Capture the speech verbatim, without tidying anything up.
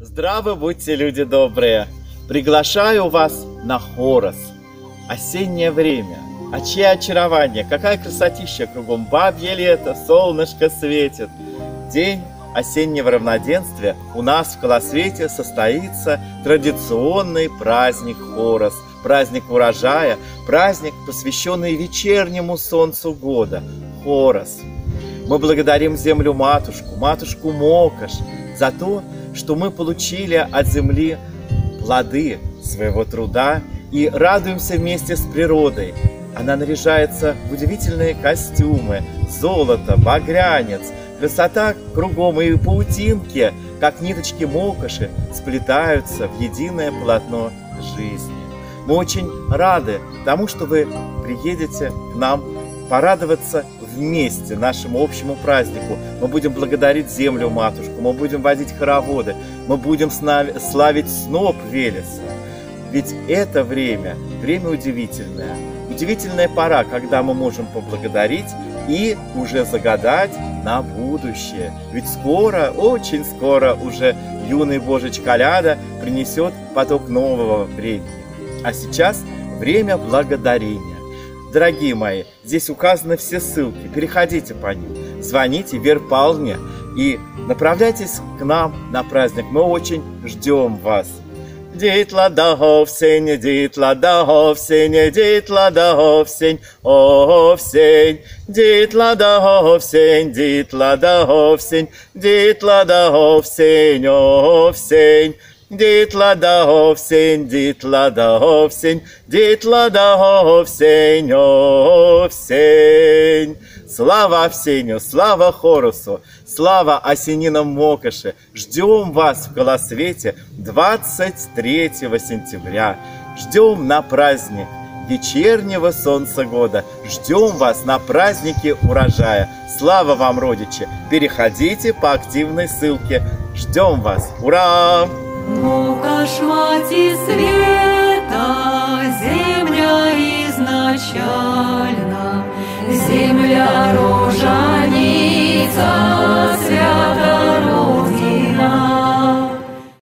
Здравы будьте, люди добрые! Приглашаю вас на Хорос. Осеннее время. А чье очарование! Какая красотища кругом! Бабье лето, солнышко светит. День осеннего равноденствия у нас в Колосвете состоится традиционный праздник Хорос. Праздник урожая, праздник, посвященный вечернему солнцу года. Хорос. Мы благодарим землю-матушку, матушку Мокош, за то, что мы получили от земли плоды своего труда и радуемся вместе с природой. Она наряжается в удивительные костюмы, золото, багрянец, красота кругом, и паутинки, как ниточки Мокоши, сплетаются в единое полотно жизни. Мы очень рады тому, что вы приедете к нам порадоваться вместе нашему общему празднику. Мы будем благодарить землю-матушку, мы будем водить хороводы, мы будем славить сноп Велеса. Ведь это время, время удивительное. Удивительная пора, когда мы можем поблагодарить и уже загадать на будущее. Ведь скоро, очень скоро уже юный Божич Коляда принесет поток нового времени. А сейчас время благодарения. Дорогие мои, здесь указаны все ссылки, переходите по ним, звоните Вере Павловне и направляйтесь к нам на праздник. Мы очень ждем вас. Дітла да овсень, дітла да овсень, дітла да овсень, овсень, дітла да овсень, дітла да овсень, дітла да овсень, овсень. Дітла да овсень, дітла да овсень, дітла да овсень, овсень. Слава Овсению, слава Хорусу, слава осенинам Мокоши. Ждем вас в Колосвете двадцать третьего сентября. Ждем на праздник вечернего солнца года. Ждем вас на празднике урожая. Слава вам, родичи! Переходите по активной ссылке. Ждем вас! Ура! Мокош, мати света, земля изначально, земля рожаница.